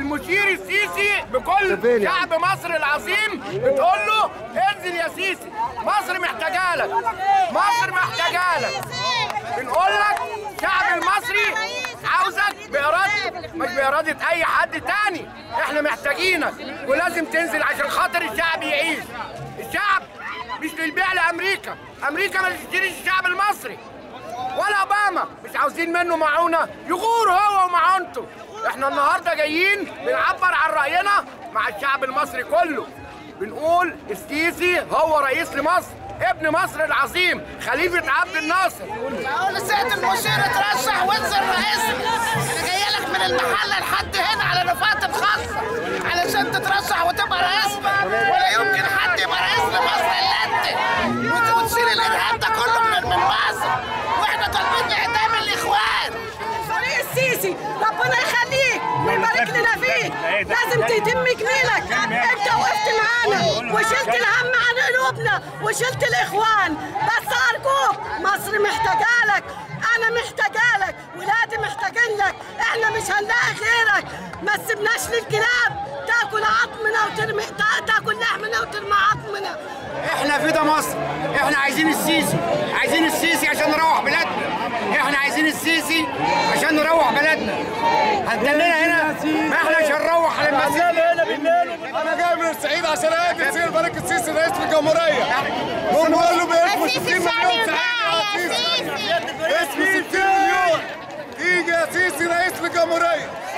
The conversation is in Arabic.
المشير السيسي بكل شعب مصر العظيم بتقول له انزل يا سيسي، مصر محتاجالك، مصر محتاجالك. بنقول لك الشعب المصري عاوزك بإرادتك مش بإرادة أي حد تاني، احنا محتاجينك ولازم تنزل عشان خاطر الشعب يعيش. الشعب مش للبيع لأمريكا، أمريكا ما تشتريش الشعب المصري ولا اوباما، مش عاوزين منه معونه، يغور هو ومعونته. احنا النهارده جايين بنعبر عن راينا مع الشعب المصري كله، بنقول السيسي هو رئيس لمصر، ابن مصر العظيم، خليفه عبد الناصر. بقول لسيد المشير اترشح وانزل رئيسنا، انا جايه لك من المحله لحد هنا على رفاقة الخاصه علشان تترشح وتبقى رئيسنا، ولا يمكن حد يبقى رئيس لمصر الا انت، وتشيل الارهاب ده كله من مصر، واحنا طالبين اعدام الاخوان. فريق السيسي ربنا يخليك ويبارك لنا فيك، لازم تتم جميلك، انت وقفت معانا وشلت الهم عن قلوبنا وشلت الاخوان، بس ارجوك مصر محتاجالك، انا محتاجالك، ولادي محتاجين لك، احنا مش هنلاقي غيرك، ما تسيبناش للكلاب تاكل عظمنا وترمي تاكل لحمنا وترمي عظمنا. احنا في ده مصر، احنا عايزين السيسي، عايزين السيسي عشان نروح بلادنا، احنا عايزين السيسي عشان نروح بلدنا. هتدلنا هنا ما احنا مش هنروح على المسجد. انا جاي من الصعيد عشان اجي تصير الملك السيسي رئيس الجمهوريه، هم قالوا باسمه 60 مليون سعيد، اسمه 60 مليون، يجي يا سيسي رئيس الجمهوريه.